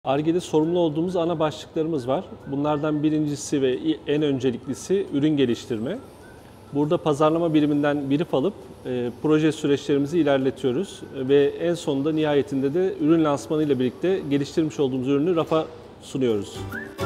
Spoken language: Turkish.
Ar-Ge'de sorumlu olduğumuz ana başlıklarımız var. Bunlardan birincisi ve en önceliklisi ürün geliştirme. Burada pazarlama biriminden brief alıp proje süreçlerimizi ilerletiyoruz ve en sonunda nihayetinde de ürün lansmanı ile birlikte geliştirmiş olduğumuz ürünü rafa sunuyoruz.